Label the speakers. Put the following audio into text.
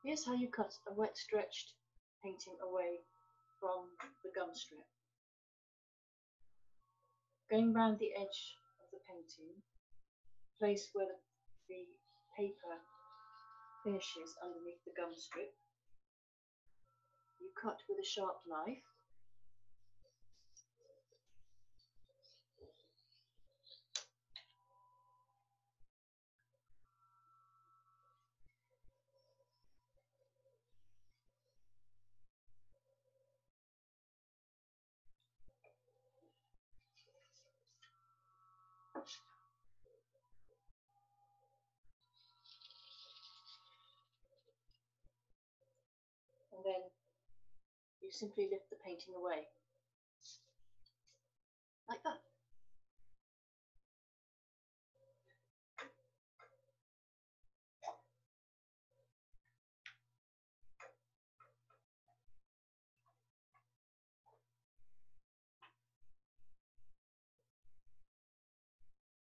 Speaker 1: Here's how you cut a wet stretched painting away from the gum strip. Going round the edge of the painting, place where the paper finishes underneath the gum strip. You cut with a sharp knife. And then you simply lift the painting away.